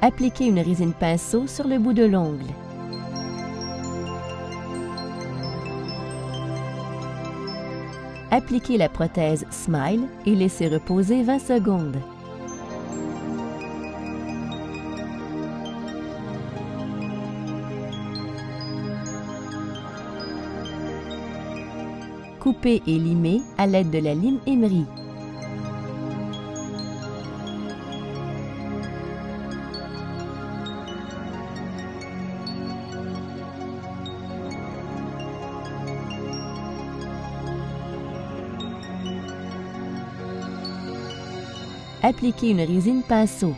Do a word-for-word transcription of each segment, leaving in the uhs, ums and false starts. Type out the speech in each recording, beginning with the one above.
Appliquez une résine pinceau sur le bout de l'ongle. Appliquez la prothèse Smile et laissez reposer vingt secondes. Coupez et limez à l'aide de la lime émerie. Appliquez une résine pinceau.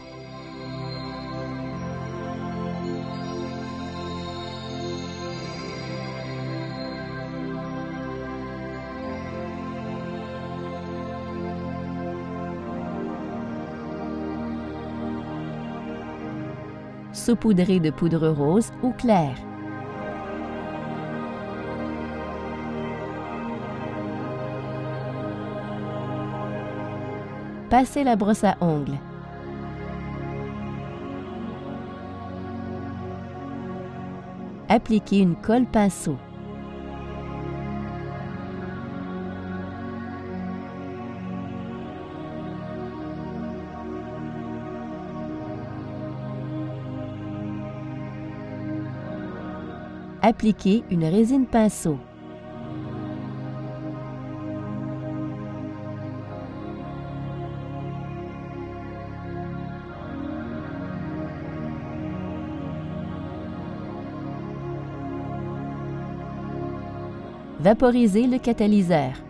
Saupoudrez de poudre rose ou claire. Passez la brosse à ongles. Appliquez une colle pinceau. Appliquez une résine pinceau. Vaporisez le catalyseur.